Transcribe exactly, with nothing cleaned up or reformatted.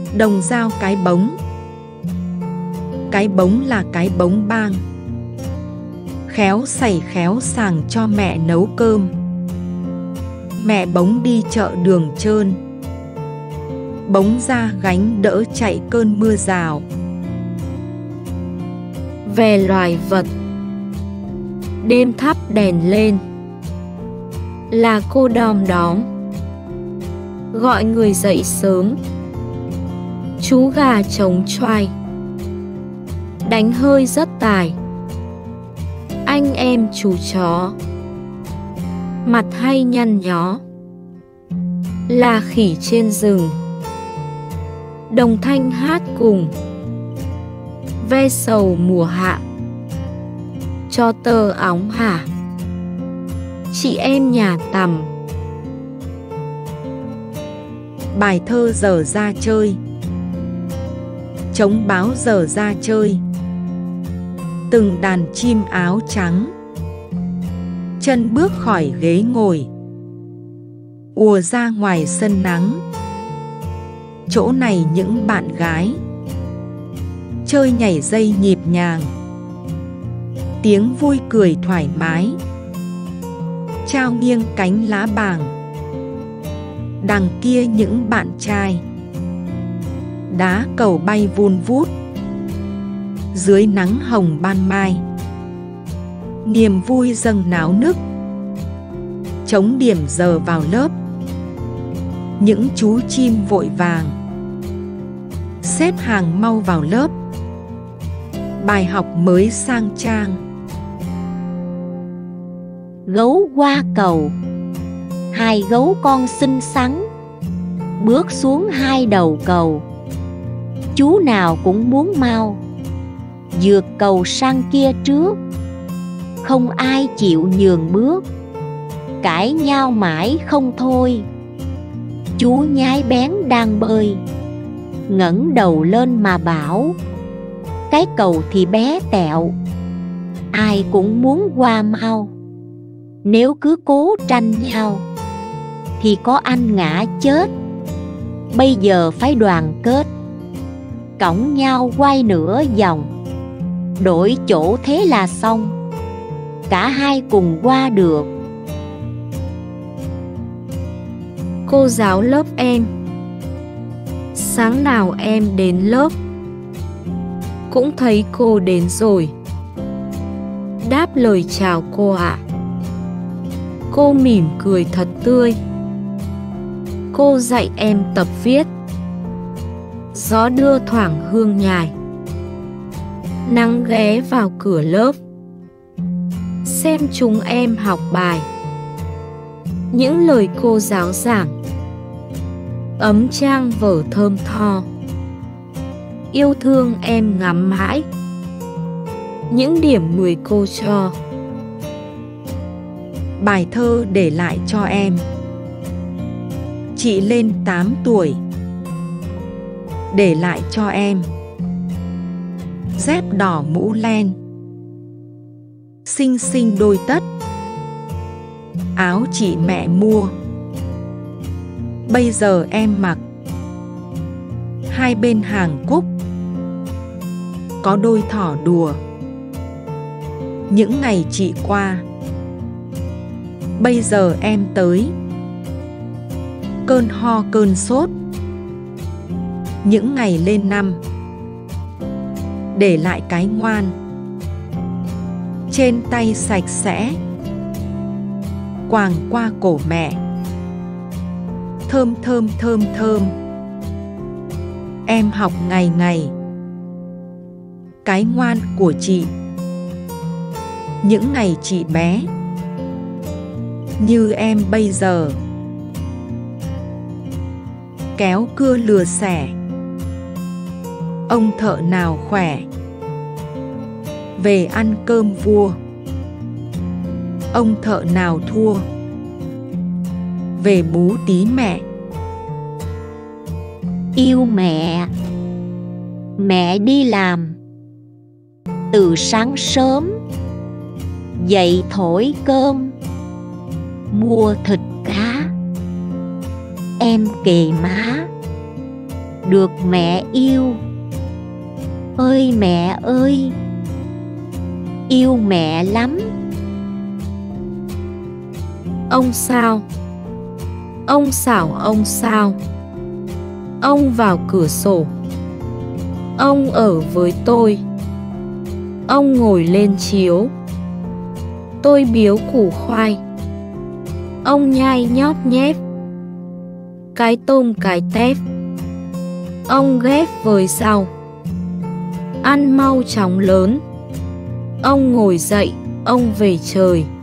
Đồng dao cái bống. Cái bống là cái bống bang. Khéo xày khéo sàng cho mẹ nấu cơm. Mẹ bống đi chợ đường trơn. Bống ra gánh đỡ chạy cơn mưa rào. Về loài vật. Đêm thắp đèn lên là cô đom đóm gọi người dậy sớm. Chú gà trống choai đánh hơi rất tài. Anh em chú chó mặt hay nhăn nhó là khỉ trên rừng. Đồng thanh hát cùng ve sầu mùa hạ cho tơ óng hả. Chị em nhà tằm. Bài thơ dở ra chơi. Trống báo dở ra chơi. Từng đàn chim áo trắng chân bước khỏi ghế ngồi, ùa ra ngoài sân nắng. Chỗ này những bạn gái chơi nhảy dây nhịp nhàng, tiếng vui cười thoải mái, trao nghiêng cánh lá bàng. Đằng kia những bạn trai đá cầu bay vun vút dưới nắng hồng ban mai. Niềm vui dâng náo nức, trống điểm giờ vào lớp. Những chú chim vội vàng xếp hàng mau vào lớp. Bài học mới sang trang. Gấu qua cầu. Hai gấu con xinh xắn bước xuống hai đầu cầu. Chú nào cũng muốn mau vượt cầu sang kia trước. Không ai chịu nhường bước, cãi nhau mãi không thôi. Chú nhái bén đang bơi ngẩng đầu lên mà bảo: cái cầu thì bé tẹo, ai cũng muốn qua mau. Nếu cứ cố tranh nhau thì có anh ngã chết. Bây giờ phải đoàn kết, cõng nhau quay nửa vòng. Đổi chỗ thế là xong, cả hai cùng qua được. Cô giáo lớp em. Sáng nào em đến lớp cũng thấy cô đến rồi. Đáp lời chào cô ạ. Cô mỉm cười thật tươi. Cô dạy em tập viết. Gió đưa thoảng hương nhài. Nắng ghé vào cửa lớp xem chúng em học bài. Những lời cô giáo giảng ấm trang vở thơm tho. Yêu thương em ngắm mãi những điểm mười cô cho. Bài thơ để lại cho em. Chị lên tám tuổi để lại cho em dép đỏ mũ len, xinh xinh đôi tất. Áo chị mẹ mua, bây giờ em mặc. Hai bên hàng cúc có đôi thỏ đùa. Những ngày chị qua, bây giờ em tới. Cơn ho cơn sốt, những ngày lên năm. Để lại cái ngoan, trên tay sạch sẽ, quàng qua cổ mẹ. Thơm thơm thơm thơm, em học ngày ngày. Cái ngoan của chị, những ngày chị bé, như em bây giờ. Kéo cưa lừa xẻ, ông thợ nào khỏe, về ăn cơm vua. Ông thợ nào thua, về bú tí mẹ. Yêu mẹ. Mẹ đi làm từ sáng sớm, dậy thổi cơm, mua thịt cá. Em kề má được mẹ yêu. Ơi mẹ ơi, yêu mẹ lắm. Ông sao? Ông xảo ông sao? Ông vào cửa sổ. Ông ở với tôi. Ông ngồi lên chiếu. Tôi biếu củ khoai. Ông nhai nhóp nhép. Cái tôm cái tép. Ông ghép với rau. Ăn mau chóng lớn. Ông ngồi dậy, ông về trời.